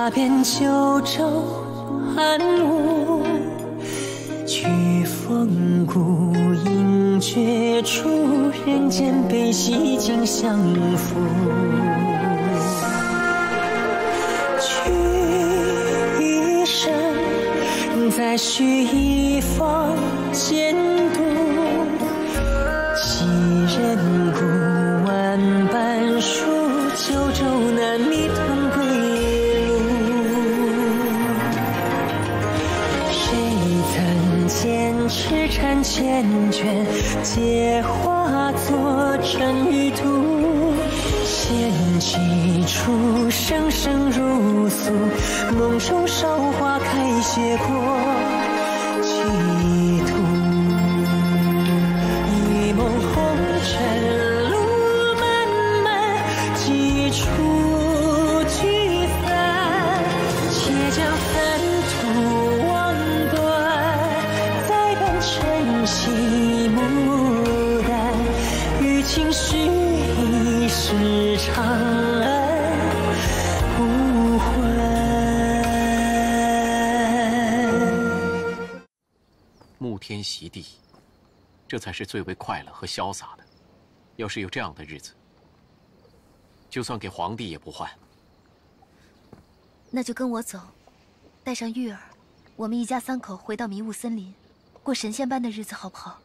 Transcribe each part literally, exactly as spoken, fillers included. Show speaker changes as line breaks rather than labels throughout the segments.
踏遍九州安芜，去风骨隐绝处，人间悲喜尽相负。去一生，再续一方监督，几人故，万般数，九州难觅同归路。谁曾见痴缠缱绻，皆化作尘与土。仙几处，生生如素，梦中韶华开谢过歧途。一梦红尘路漫漫，几处聚散，且将三途望断。再伴晨曦牡丹，与情绪一世长安无悔。
沐天席地，这才是最为快乐和潇洒的。要是有这样的日子，就算给皇帝也不换。
那就跟我走，带上玉儿，我们一家三口回到迷雾森林，过神仙般的日子，好不好？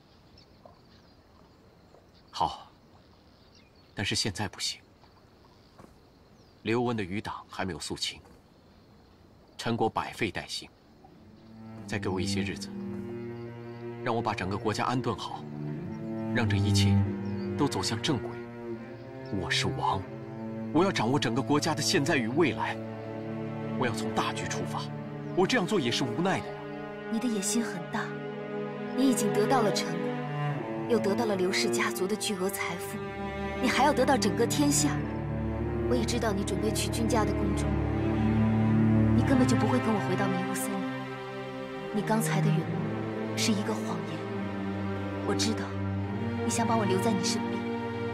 好，但是现在不行。刘温的余党还没有肃清，陈国百废待兴。再给我一些日子，让我把整个国家安顿好，让这一切都走向正轨。我是王，我要掌握整个国家的现在与未来。我要从大局出发，我这样做也是无奈的呀。
你的野心很大，你已经得到了陈国，又得到了刘氏家族的巨额财富，你还要得到整个天下。我也知道你准备去君家的宫中，你根本就不会跟我回到迷雾森林。你刚才的允诺是一个谎言，我知道你想把我留在你身边。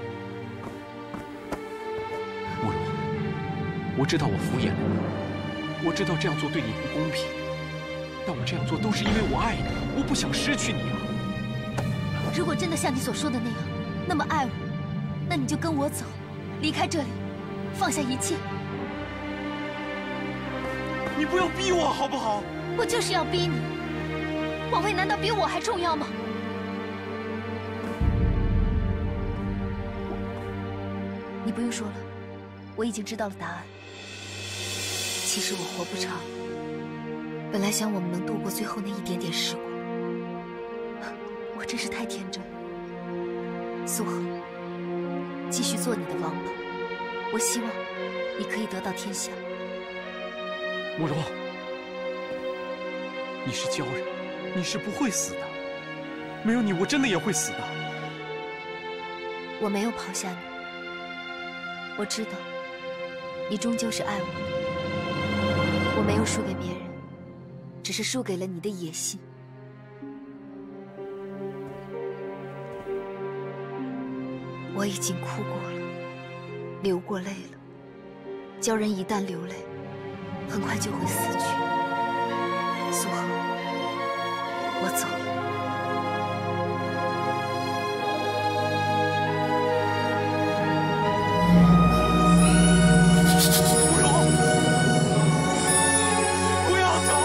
慕容，我知道我敷衍了你，我知道这样做对你不公平，但我这样做都是因为我爱你，我不想失去你啊。
如果真的像你所说的那样，那么爱我，那你就跟我走，离开这里，放下一切。
你不要逼我好不好？
我就是要逼你，王位难道比我还重要吗？你不用说了，我已经知道了答案。其实我活不长，本来想我们能度过最后那一点点时光，我真是太天真了。苏恒，继续做你的王吧，我希望你可以得到天下。
慕容，你是鲛人，你是不会死的。没有你，我真的也会死的。
我没有抛下你，我知道你终究是爱我的。我没有输给别人，只是输给了你的野心。我已经哭过了，流过泪了。鲛人一旦流泪，很快就会死去。苏恒，我走了。
慕容，不要走！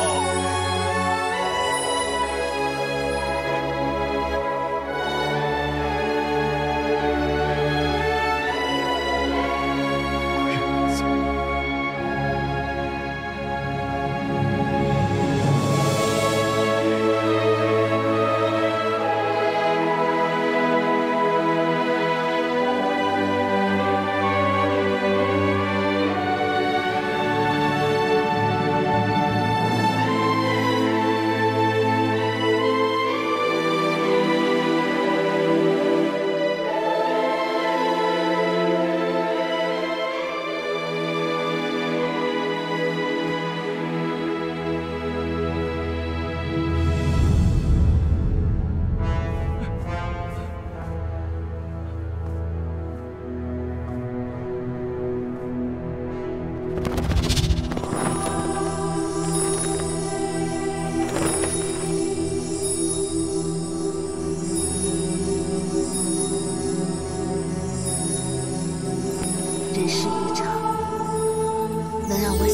不要走！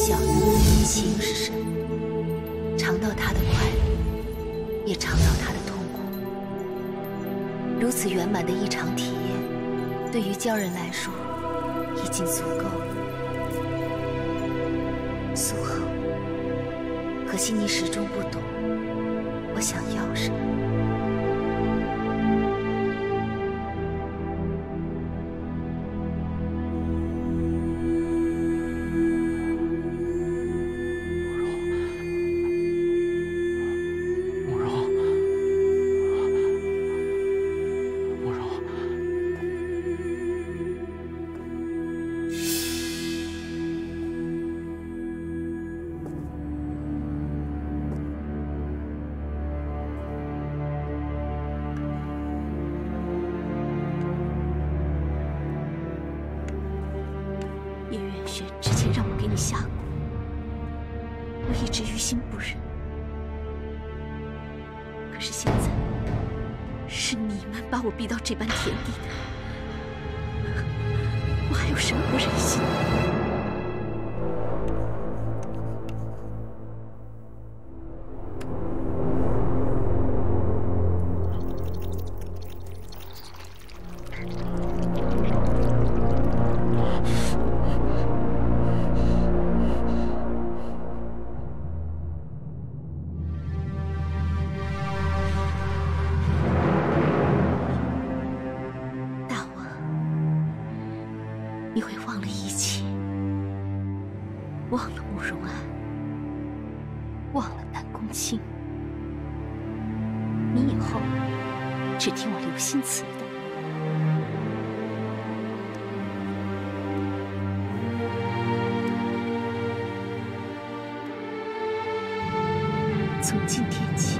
晓得情是什么，尝到它的快乐，也尝到它的痛苦。如此圆满的一场体验，对于鲛人来说，已经足够了。苏浩，可惜你始终不懂我想要什么。
之前让我给你下蛊，我一直于心不忍。可是现在，是你们把我逼到这般田地的，我还有什么不忍心？你会忘了一切，忘了慕容安，忘了南宫卿。你以后只听我流心词的。从今天起，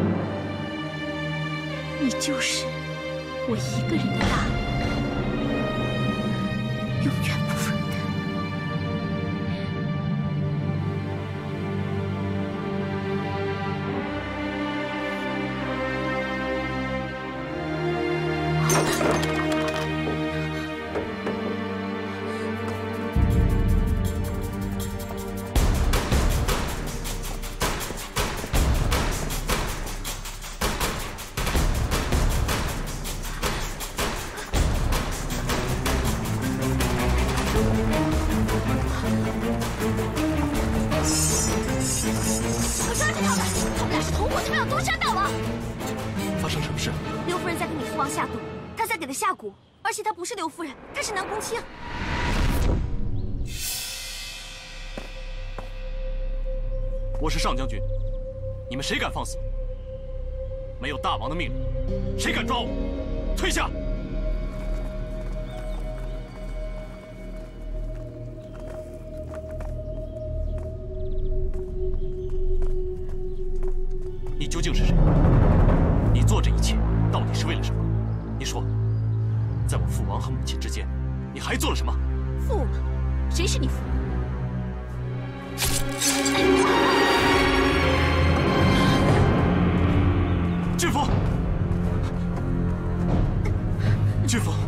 你就是我一个人的大女。 永远不分开。我抓住他们！他们俩是同伙，他们要毒杀大王！
发生什么事？
刘夫人在给你父王下毒，她在给他下蛊，而且她不是刘夫人，她是南宫卿。
我是上将军，你们谁敢放肆？没有大王的命令，谁敢抓我？退下！ 你究竟是谁？你做这一切到底是为了什么？你说，在我父王和母亲之间，你还做了什么？
父王？谁是你父王？
郡夫，郡夫，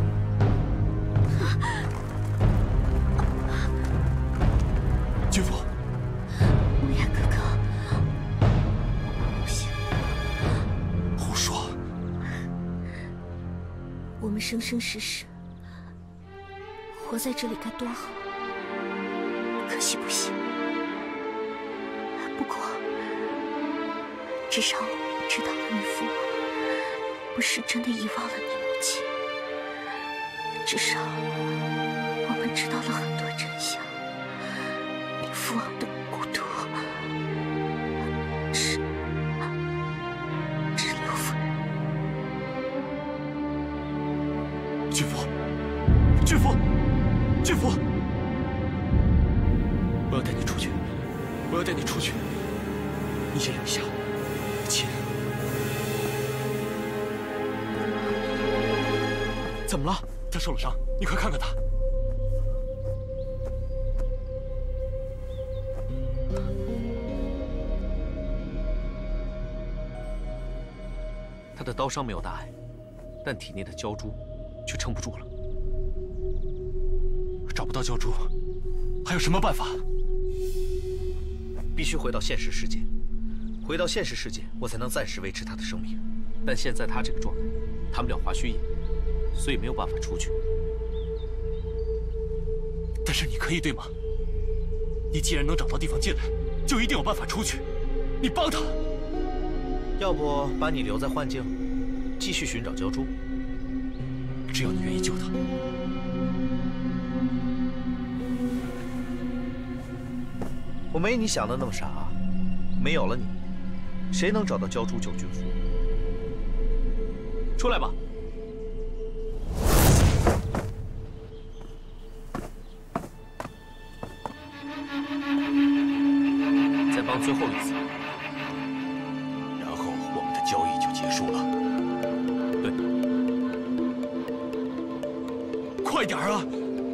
郡夫。
无涯哥哥。 我们生生世世活在这里该多好，可惜不行。不过，至少我知道了你父王不是真的遗忘了你母亲，至少我们知道了很多真相。你父王的孤独是是刘夫人。
郡夫，郡夫，郡夫，我要带你出去，我要带你出去。你先留下，亲。怎么了？他受了伤，你快看看他。
他的刀伤没有大碍，但体内的鲛珠 却撑不住了，
找不到鲛珠，还有什么办法？
必须回到现实世界。回到现实世界，我才能暂时维持他的生命。但现在他这个状态，谈不了华胥引，所以没有办法出去。
但是你可以，对吗？你既然能找到地方进来，就一定有办法出去。你帮他。
要不把你留在幻境，继续寻找鲛珠？
只要你愿意救他。
我没你想的那么傻。没有了你，谁能找到鲛珠救君夫？出来吧。再帮最后一次，
然后我们的交易就结束了。
对，快点啊！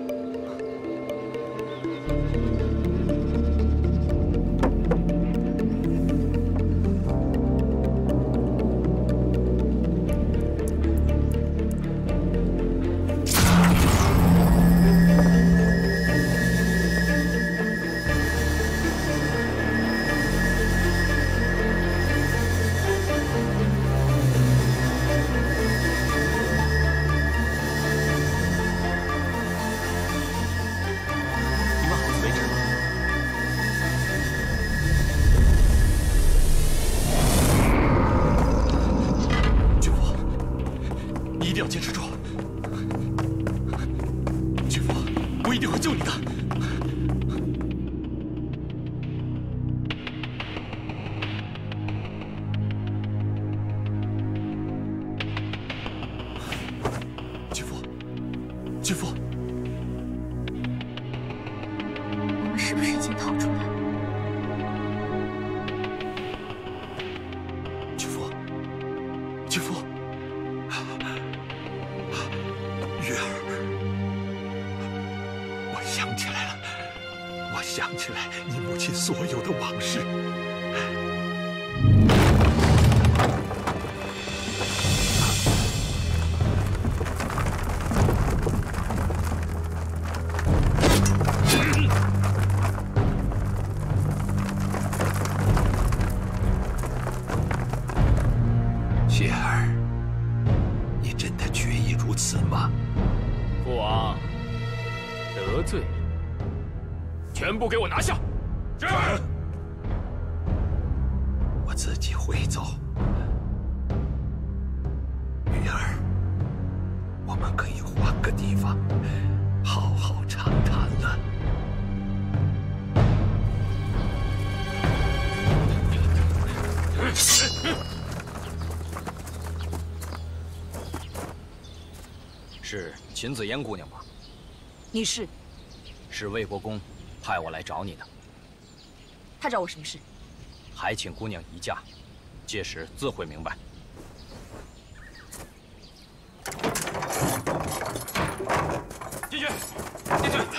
想起来你母亲所有的往事。雪儿，你真的决意如此吗？
父王，得罪。 全部给我拿下！是。
我自己会走。鱼儿，我们可以换个地方，好好长谈了。
是秦子嫣姑娘吧？
你是？
是魏国公。 派我来找你的，
他找我什么事？
还请姑娘移驾，届时自会明白。
进去，进去。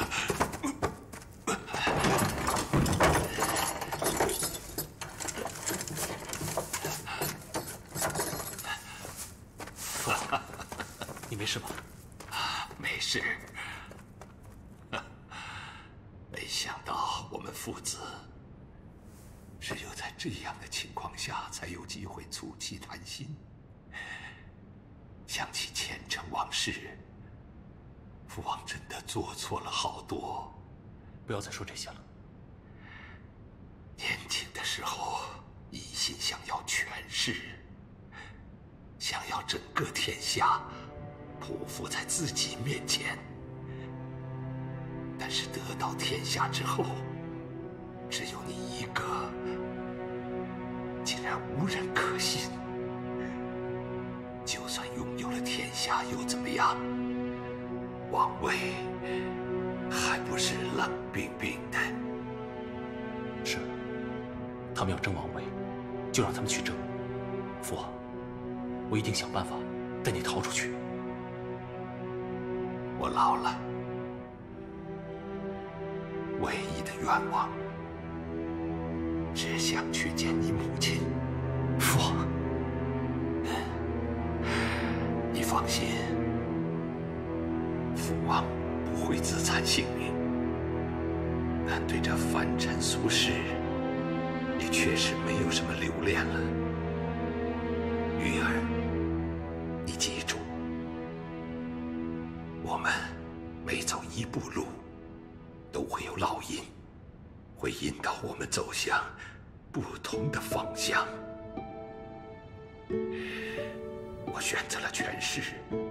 父王，你没事吧？
没事。 没想到我们父子只有在这样的情况下，才有机会促膝谈心。想起前尘往事，父王真的做错了好多。
不要再说这些了。
年轻的时候，一心想要权势，想要整个天下匍匐在自己面前。 但是得到天下之后，只有你一个，竟然无人可信。就算拥有了天下又怎么样？王位还不是冷冰冰的。
是，他们要争王位，就让他们去争。父王，我一定想办法带你逃出去。
我老了。 唯一的愿望，只想去见你母亲。
父王，
你放心，父王不会自残性命。但对这凡尘俗世， 也确实没有什么留恋了。玉儿，你记住，我们每走一步路，都会有烙印，会引导我们走向不同的方向。我选择了权势，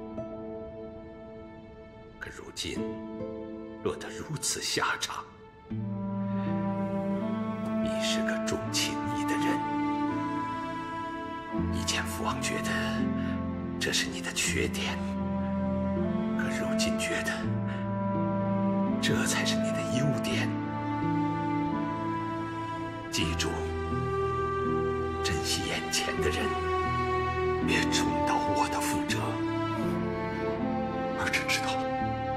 可如今落得如此下场。你是个重情义的人，以前父王觉得这是你的缺点，可如今觉得这才是你的优点。记住，珍惜眼前的人，别重蹈我的覆辙。儿臣知道了。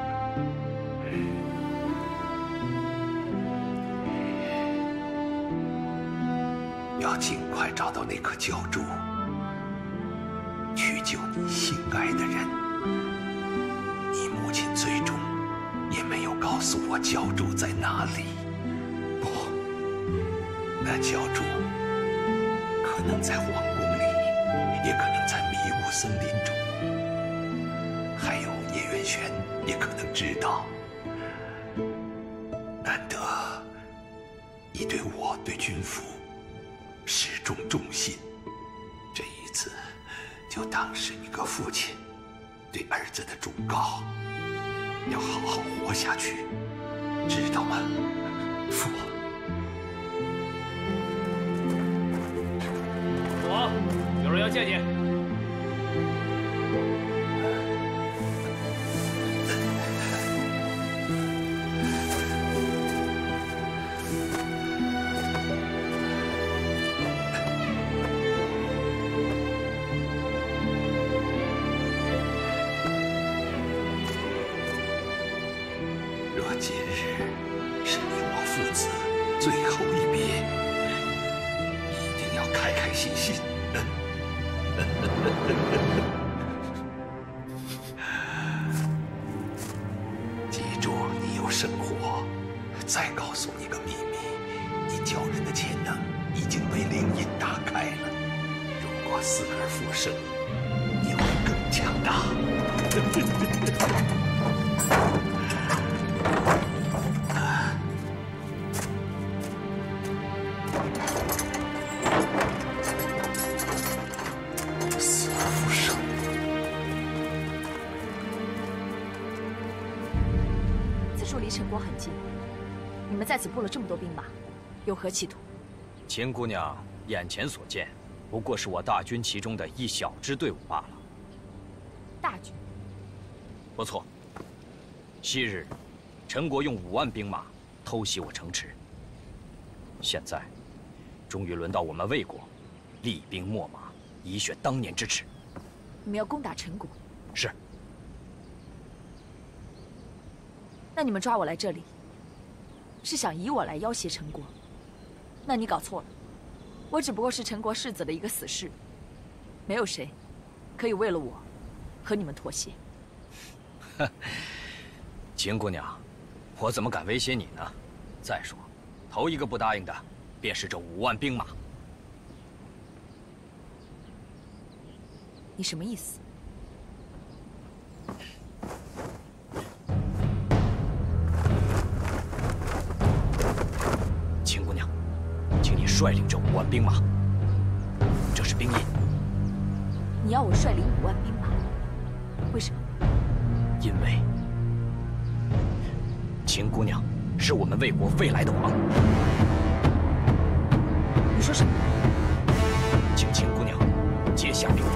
要尽快找到那颗绛珠，去救你心爱的人。你母亲最终也没有告诉我绛珠在哪里。不，那绛珠可能在皇宫里，也可能在迷雾森林中，还有叶元玄也可能知道。难得你对我对君府始终忠心，这一次就当是一个父亲对儿子的忠告，要好好活下去，知道吗？父王。
父王，有人要见你。
今日是你我父子最后一别，一定要开开心心。记住，你有生活。再告诉你个秘密，你教人的潜能已经被灵印打开了。如果死而复生，你会更强大。
陈国很近，你们在此布了这么多兵马，有何企图？
秦姑娘眼前所见，不过是我大军其中的一小支队伍罢了。
大军？
不错。昔日，陈国用五万兵马偷袭我城池，现在，终于轮到我们魏国，厉兵秣马，以雪当年之耻。
你们要攻打陈国？
是。
那你们抓我来这里，是想以我来要挟陈国？那你搞错了，我只不过是陈国世子的一个死士，没有谁可以为了我和你们妥协。
秦姑娘，我怎么敢威胁你呢？再说，头一个不答应的，便是这五万兵马。
你什么意思？
秦姑娘，请你率领这五万兵马，这是兵印。
你要我率领五万兵马？为什么？
因为秦姑娘是我们魏国未来的王。
你说什么？
请秦姑娘接下兵符。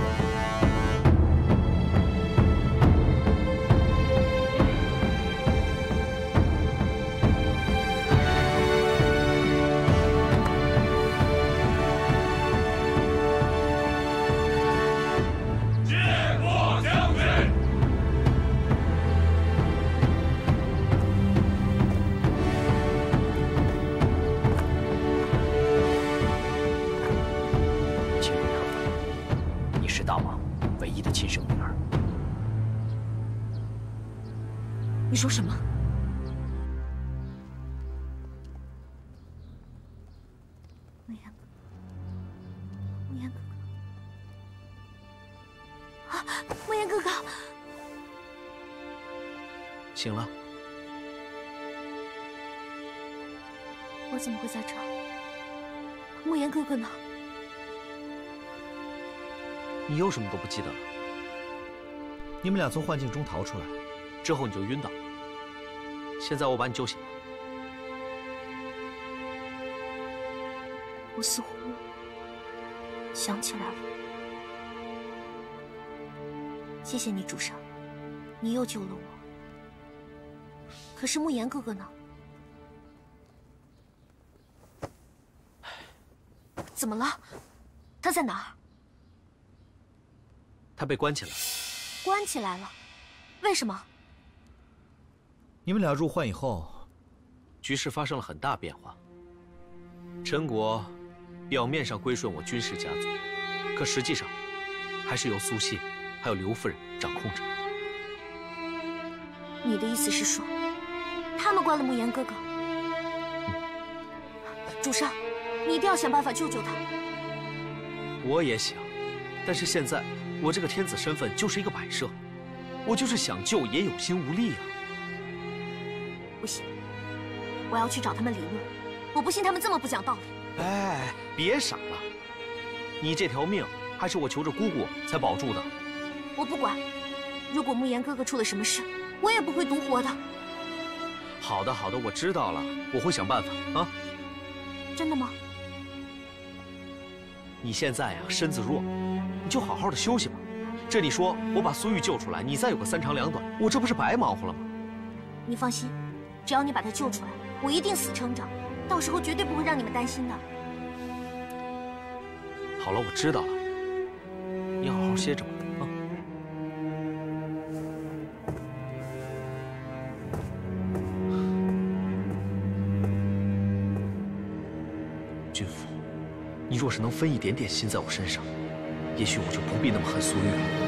你说什么？
那样。
醒了。
我怎么会在这儿？慕言哥哥呢？
你又什么都不记得了？你们俩从幻境中逃出来，之后你就晕倒了。现在我把你救醒了。
我似乎想起来了。谢谢你，主上，你又救了我。可是慕言哥哥呢？怎么了？他在哪儿？
他被关起来了。
关起来了？为什么？
你们俩入幻以后，局势发生了很大变化。陈国表面上归顺我军氏家族，可实际上还是由苏谢还有刘夫人掌控着。
你的意思是说，他们关了慕言哥哥？
嗯、
主上，你一定要想办法救救他。
我也想，但是现在我这个天子身份就是一个摆设，我就是想救也有心无力啊。
不行，我要去找他们理论。我不信他们这么不讲道理。
哎，别傻了，你这条命还是我求着姑姑才保住的。
我不管，如果慕言哥哥出了什么事，我也不会独活的。
好的，好的，我知道了，我会想办法啊。
真的吗？
你现在呀身子弱，你就好好的休息吧。这你说我把苏玉救出来，你再有个三长两短，我这不是白忙活了吗？
你放心，只要你把他救出来，我一定死撑着，到时候绝对不会让你们担心的。
好了，我知道了，你好好歇着吧。啊。君父，你若是能分一点点心在我身上，也许我就不必那么恨苏玉了。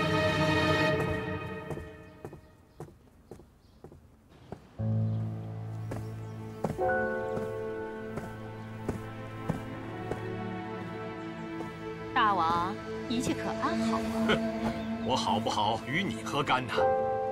大王，一切可安好啊？
我好不好与你何干呢？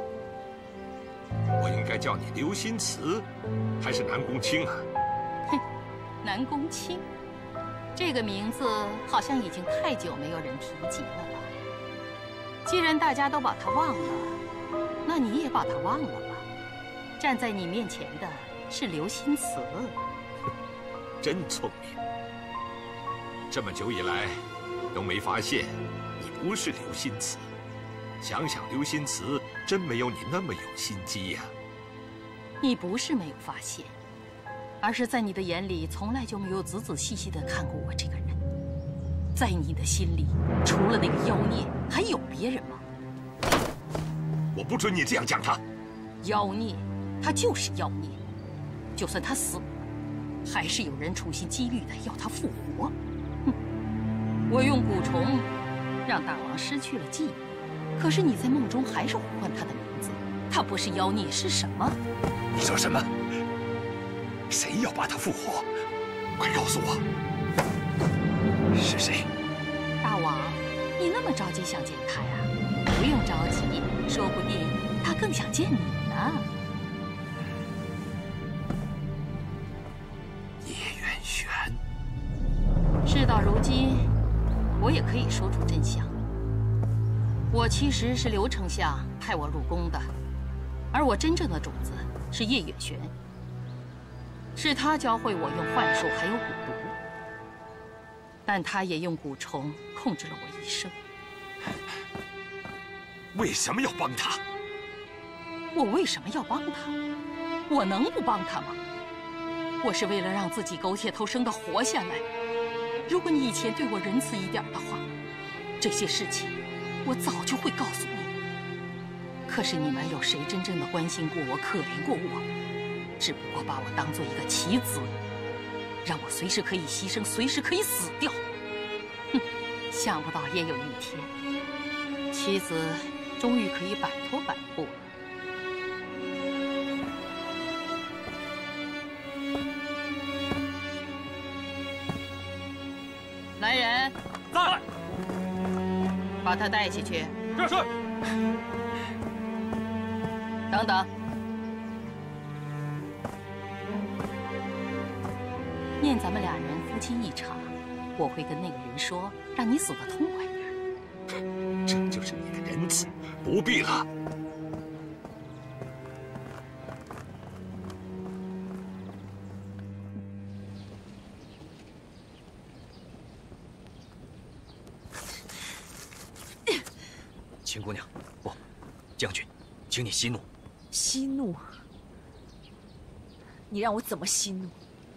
我应该叫你刘心慈，还是南宫卿啊？
哼，南宫卿，这个名字好像已经太久没有人提及了吧？既然大家都把他忘了，那你也把他忘了吧。站在你面前的是刘心慈。
真聪明。这么久以来都没发现你不是刘心慈。想想刘心慈，真没有你那么有心机呀。
你不是没有发现，而是在你的眼里从来就没有仔仔细细的看过我这个人。在你的心里，除了那个妖孽，还有别人吗？
我不准你这样讲他。
妖孽，他就是妖孽。就算他死了，还是有人处心积虑的要他复活。哼！我用蛊虫让大王失去了记忆，可是你在梦中还是呼唤他的名字。他不是妖孽是什么？
你说什么？谁要把他复活？快告诉我，是谁？
大王，你那么着急想见他呀？不用着急，说不定他更想见你呢。
叶远玄。
事到如今，我也可以说出真相。我其实是刘丞相派我入宫的，而我真正的主子是叶远玄。是他教会我用幻术还有蛊毒，但他也用蛊虫控制了我一生。
为什么要帮他？
我为什么要帮他？我能不帮他吗？我是为了让自己苟且偷生的活下来。如果你以前对我仁慈一点的话，这些事情我早就会告诉你。可是你们有谁真正的关心过我、可怜过我？只不过把我当做一个棋子，让我随时可以牺牲，随时可以死掉。哼，想不到也有一天，棋子终于可以摆脱摆布了。来人，
在，
把他带下去。
这是。
等等。 念咱们俩人夫妻一场，我会跟那个人说，让你死得痛快点。
这就是你的仁慈，不必了。
秦姑娘，不，将军，请你息怒。
息怒？你让我怎么息怒？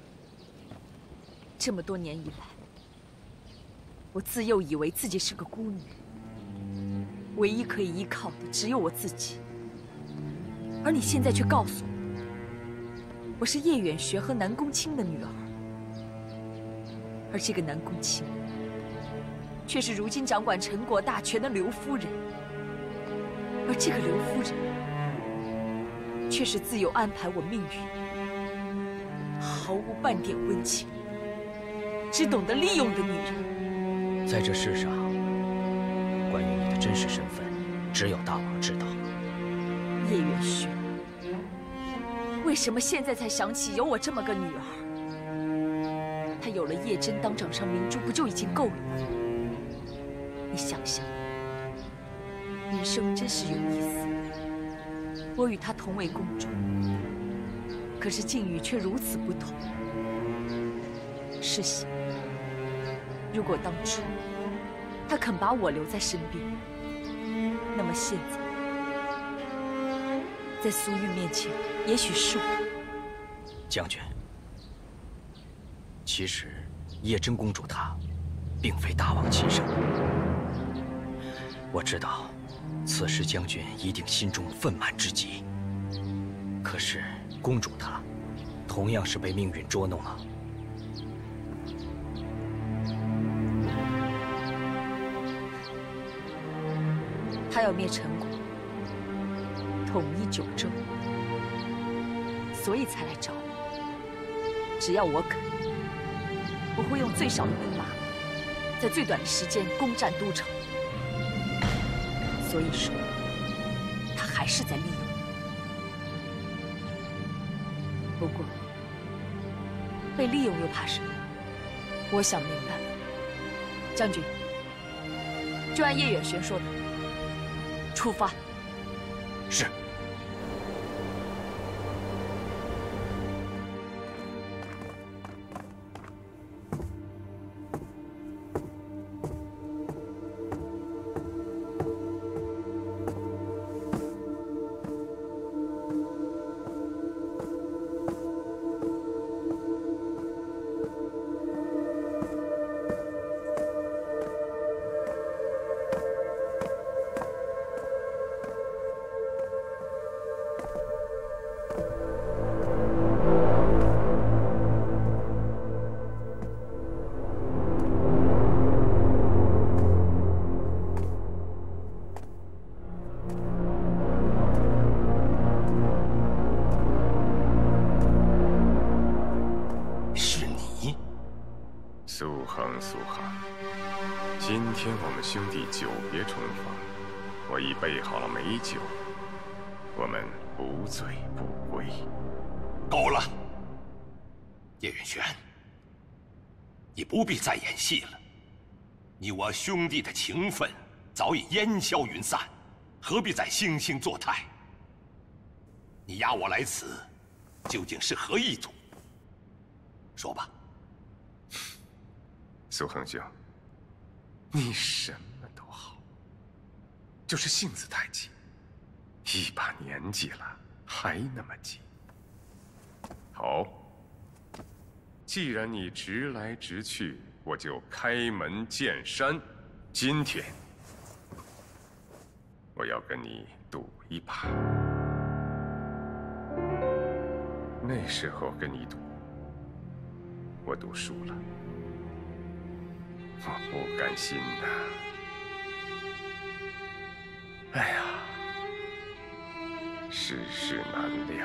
这么多年以来，我自幼以为自己是个孤女，唯一可以依靠的只有我自己。而你现在却告诉我，我是叶远学和南宫卿的女儿，而这个南宫卿，却是如今掌管陈国大权的刘夫人。而这个刘夫人，却是自有安排我命运，毫无半点温情，只懂得利用的女人。
在这世上，关于你的真实身份，只有大王知道。
叶远轩，为什么现在才想起有我这么个女儿？她有了叶真当掌上明珠，不就已经够了吗？你想想，人生真是有意思。我与她同为公主，可是境遇却如此不同。试想，如果当初她肯把我留在身边，那么现在在苏玉面前，也许是我。
将军，其实叶真公主她，并非大王亲生。我知道，此时将军一定心中愤懑至极。可是公主她，同样是被命运捉弄了。
她要灭陈国，统一九州，所以才来找我。只要我肯，我会用最少的兵马，在最短的时间攻占都城。所以说，他还是在利用我。不过，被利用又怕什么？我想明白了，将军，就按叶远玄说的，出发。
是。
天我们兄弟久别重逢，我已备好了美酒，我们不醉不归。
够了，叶远轩，你不必再演戏了。你我兄弟的情分早已烟消云散，何必再惺惺作态？你押我来此，究竟是何意图？说吧。
苏恒兄，你什么都好，就是性子太急，一把年纪了还那么急。好，既然你直来直去，我就开门见山。今天我要跟你赌一把，那时候跟你赌，我赌输了。我不甘心呐！哎呀，世事难料。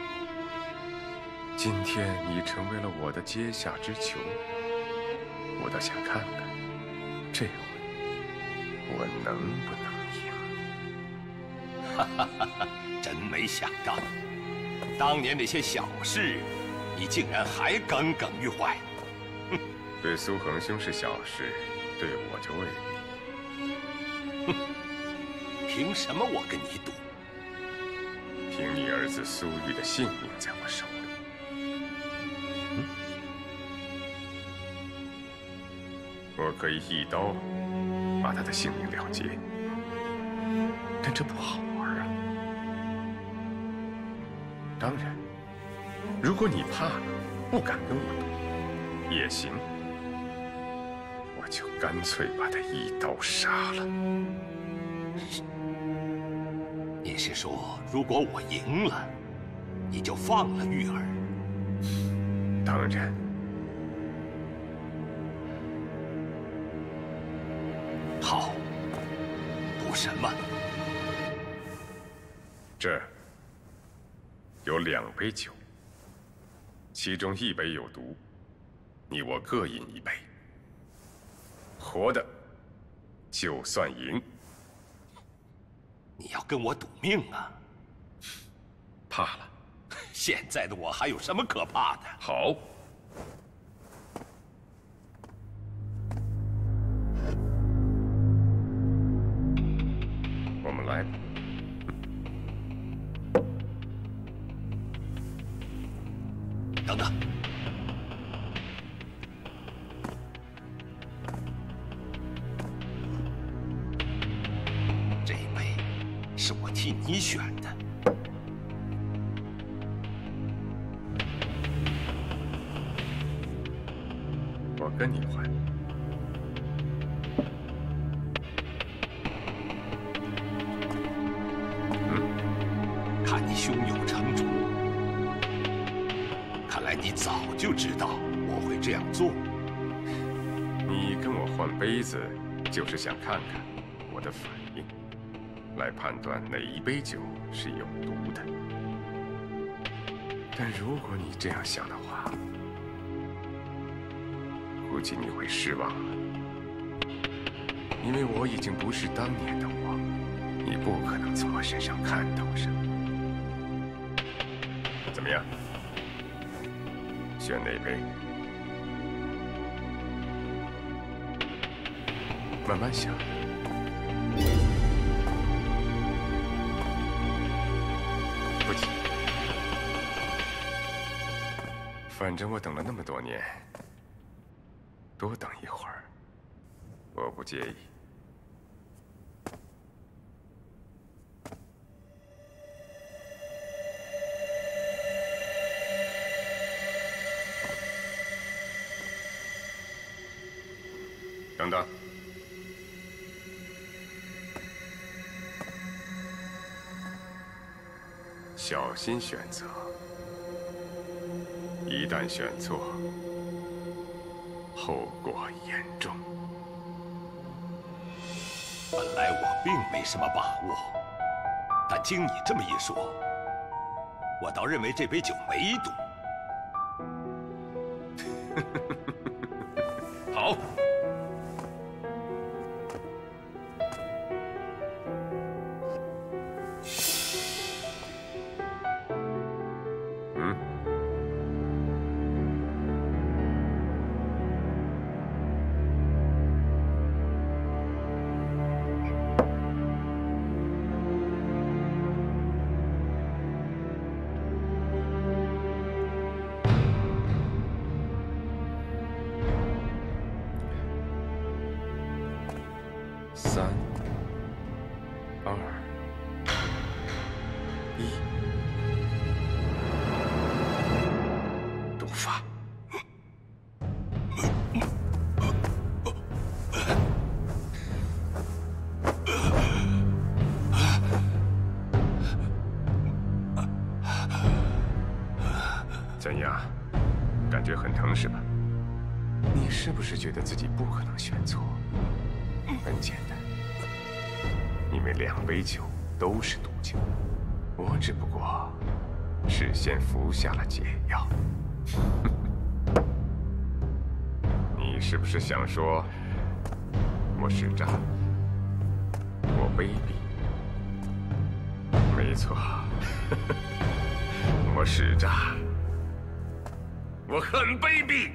今天你成为了我的阶下之囚，我倒想看看，这回我能不能赢？
哈哈哈哈！真没想到，当年那些小事， 你竟然还耿耿于怀！
哼，对苏恒兄是小事，对我就未
必。哼，凭什么我跟你赌？
凭你儿子苏玉的性命在我手里。嗯，我可以一刀把他的性命了结，但这不好玩啊。当然，如果你怕了，不敢跟我赌，也行，我就干脆把他一刀杀了。
你是说，如果我赢了，你就放了玉儿？
当然。
好，赌什么？
这儿有两杯酒，其中一杯有毒，你我各饮一杯。活的就算赢。
你要跟我赌命啊？
怕了。
现在的我还有什么可怕的？
好。我们来吧。
等等。这杯是我替你选的。
我跟你换。
嗯，看你胸有成竹，看来你早就知道我会这样做。
你跟我换杯子，就是想看看我的反应，来判断哪一杯酒是有毒的。但如果你这样想的话，估计你会失望了，因为我已经不是当年的我，你不可能从我身上看到什么。怎么样？选哪杯？慢慢想。不急，反正我等了那么多年。多等一会儿，我不介意。等等，小心选择，一旦选错，后果严重。
本来我并没什么把握，但经你这么一说，我倒认为这杯酒没毒。
好。三、二、一，毒发。怎样？感觉很疼是吧？你是不是觉得自己不可能选错？很简单，因为两杯酒都是毒酒，我只不过是先服下了解药。你是不是想说我是渣，我卑鄙？没错，我是渣。 我很卑鄙，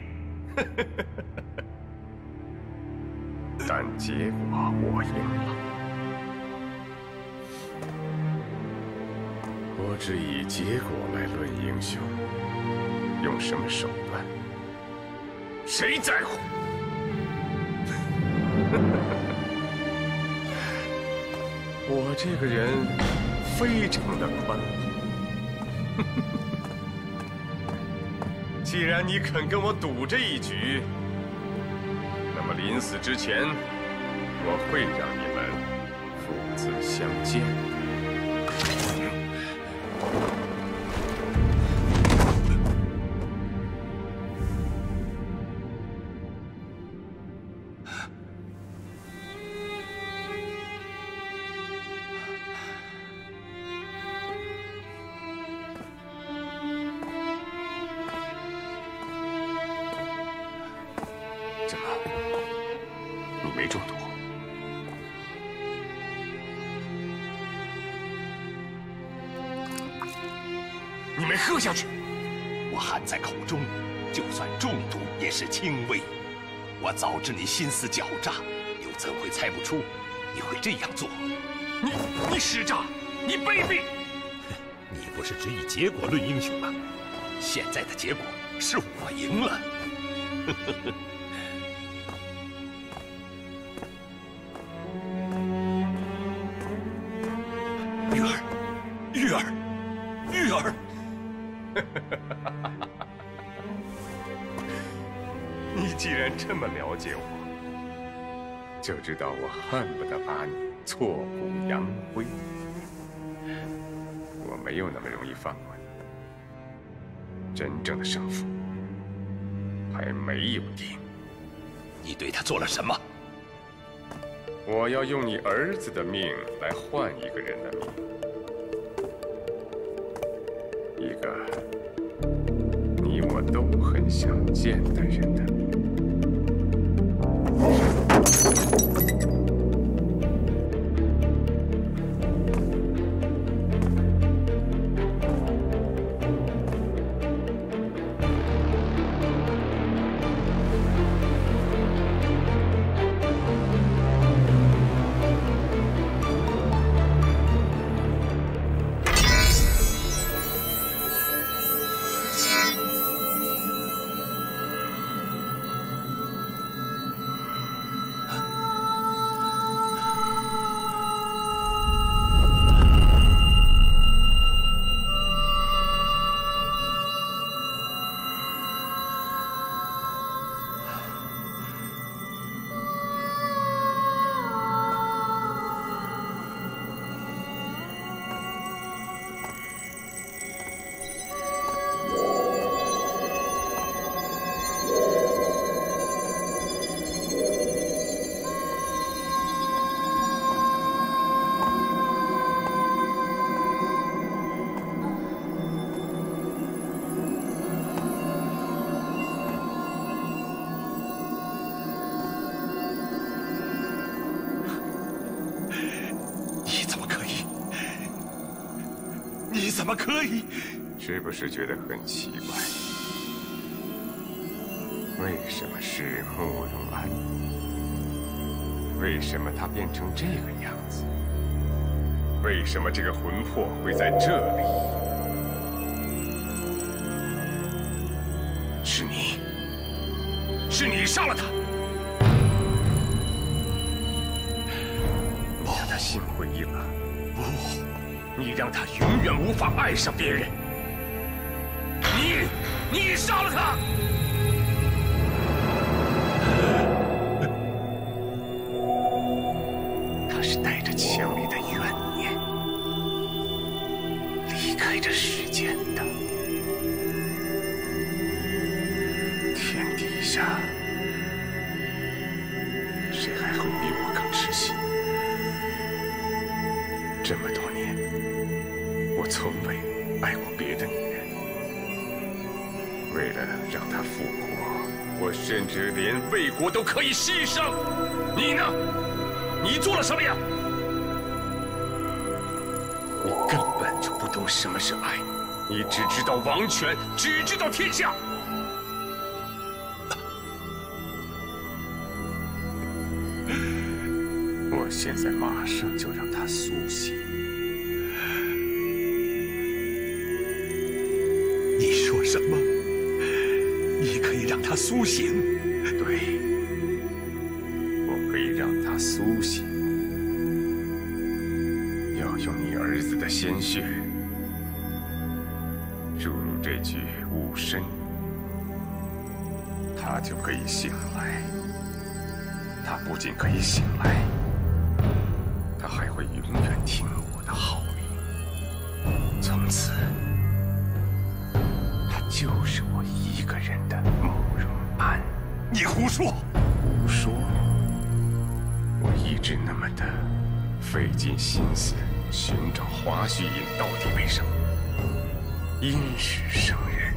但结果我赢了。我只以结果来论英雄，用什么手段，谁在乎？我这个人非常的宽厚。既然你肯跟我赌这一局，那么临死之前，我会让你们父子相见。怎么？你没中毒？你没喝下去？
我含在口中，就算中毒也是轻微。我早知你心思狡诈，又怎会猜不出你会这样做？
你你使诈，你卑鄙！
你不是只以结果论英雄吗？现在的结果是我赢了。玉儿，玉儿，玉儿！
你既然这么了解我，就知道我恨不得把你挫骨扬灰。我没有那么容易放过你。真正的胜负还没有定。
你对他做了什么？
我要用你儿子的命来换一个人的命，一个你我都很想见的人的命。
怎么可以？
是不是觉得很奇怪？为什么是慕容安？为什么他变成这个样子？为什么这个魂魄会在这里？是你，是你杀了他！你让他心灰意冷。不。你让他永远无法爱上别人。你，你杀了他！他是带着强烈的怨念离开这世间的。天底下，谁还会比我更痴心？这么多年，我从未爱过别的女人。为了让她复活，我甚至连魏国都可以牺牲。你呢？你做了什么呀？你根本就不懂什么是爱，你只知道王权，只知道天下。 现在马上就让他苏醒。
你说什么？你可以让他苏醒？
对，我可以让他苏醒。要用你儿子的鲜血注入这具物身，他就可以醒来。他不仅可以醒来，他还会永远听我的号令。从此，他就是我一个人的慕容安。
你胡说！
胡说！我一直那么的费尽心思寻找华胥引到底为什么因时生人。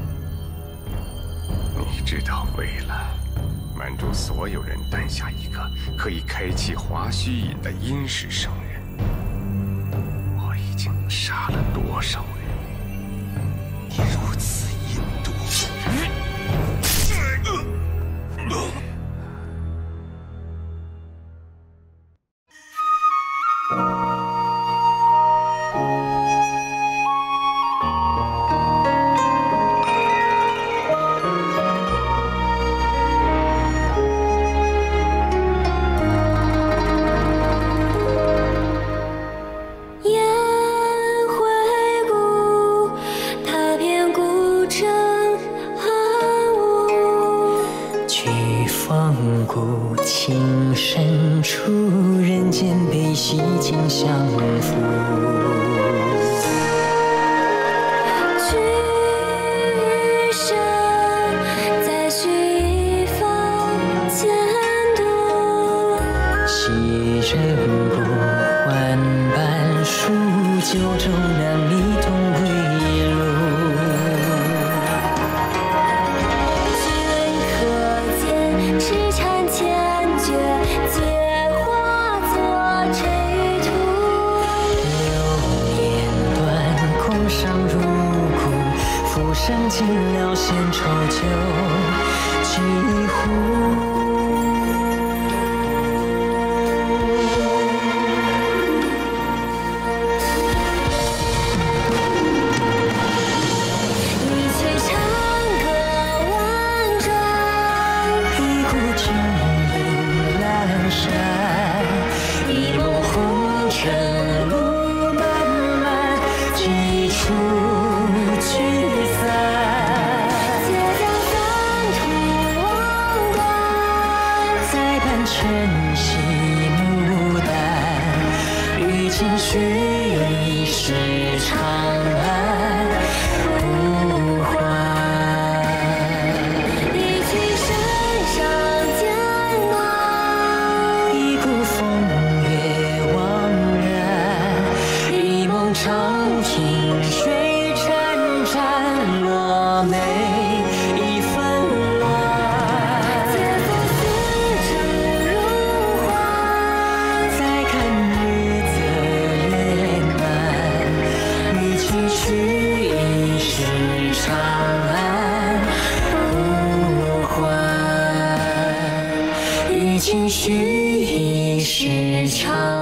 你知道，为了瞒住所有人，诞下一个可以开启华胥引的因时生人，我已经杀了多少人？
你如此阴毒！
情深处，人间悲喜尽相负。
聚余生，再续一方前途。
昔人不还半数，九州难觅同归路。
君可见，痴缠千绝，皆化作尘与土。
流年短，空伤入骨，浮生尽了闲愁酒几壶。尘路漫漫，几处聚散。
且将三途望断，
再伴晨曦牡丹。与君须一世长安不还。
一曲山上艰难，
一股风月望然。一梦长亭水潺潺，落梅已纷乱。
且风似峥如幻，
再看日子圆满。与君须一世长安不还。与君须一世长